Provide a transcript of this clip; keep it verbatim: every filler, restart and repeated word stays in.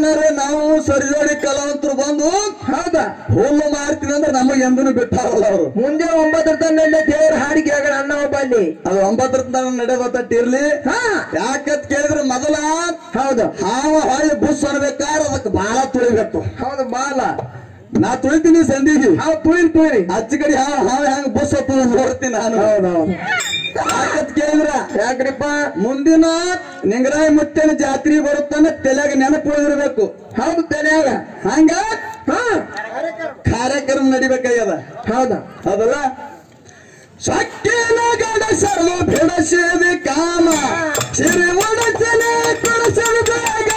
ಏನಾರ ನಾವು ಸರಿಜೋಡಿ ಕಲಾವಂತರು ಬಂದು ಹೌದಾ ಹುಲ್ಲು ಮಾಡ್ತೀನಿ ಅಂದ್ರೆ ನಮಗೆ ಎಂದೂ ಬಿಟ್ಟಾರಲ್ಲ ಅವರು. ಮುಂಜಾನೆ ಒಂಬತ್ತರ ತನಕ ದೇವರ ಹಾಡಿಗೆ ಆಗೋಣ ಅಣ್ಣ ಒಬ್ಬ ಅಲ್ಲಿ ಅದು ಒಂಬತ್ತರ ತನಕ ನಡೆಯಬತ್ತಿರ್ಲಿ. ಹಾ ಯಾಕಂತ ಕೇಳಿದ್ರೆ ಮೊದಲ ಹೌದು ಹಾವ ಹೊಳ್ಳಿ ಬುಸ್ ಅನ್ಬೇಕಾದ್ರೆ ಅದಕ್ಕೆ ಬಾಳ ತುಳಿಬೇಕು. ಹೌದು ಬಾಲ ನಾ ತುಳಿತೀನಿ ಸಂದಿಗೆ ಹೌದು ತುಳಿಲ್ ತುಳಿ ಅಚ್ಚ ಕಡೆ ಹಾವ ಹಾವ ಹೆಂಗ್ ಬುಸ್ ಹತ್ತದ ನೋಡ್ತೀನಿ ನಾನು. ಹೌದೌದು ಯಾಕಂತ ಕೇಳಿದ್ರ ಯಾಕ್ರಿಪ್ಪ ಮುಂದಿನ ನಿಂಗರಾಯ ಮುತ್ತೇನ ಜಾತ್ರೆ ಬರುತ್ತಾನ ತಲೆಯಾಗ ನೆನಪು ಉಳಿದಿರ್ಬೇಕು. ಹೌದು ತಲೆಯಾಗ ಹಂಗ ಹಾ ಕಾರ್ಯಕ್ರಮ ನಡಿಬೇಕಾಗ್ಯದ. ಹೌದಾ ಹೌದಲ್ಲ ಸಕ್ಕಿನ ಗಡಸಲು ಬಿಡಸಿದ ಕಾಮ ಸಿರಿ ಒಡಸಲೆ ಕೊಡಸಲು ಬೇಗ